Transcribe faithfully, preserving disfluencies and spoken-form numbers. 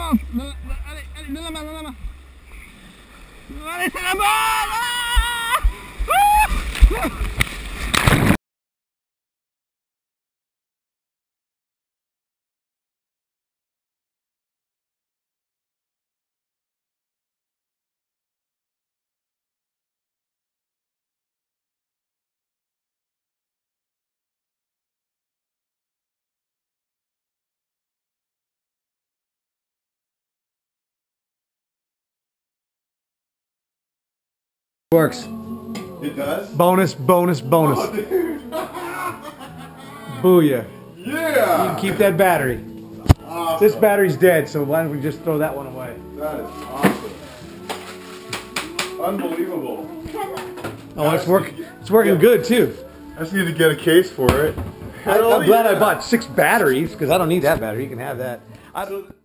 vamos. Dale, dale, nada más, nada más. Dale, se la mano. Works. It does? Bonus, bonus, bonus. Oh, dude. Booyah. Yeah! You can keep that battery. Awesome. This battery's dead, so why don't we just throw that one away? That is awesome. Unbelievable. Oh, it's working. It's working yeah. good too. I just need to get a case for it. I, I'm glad I bought six batteries because I don't need that battery. You can have that. I,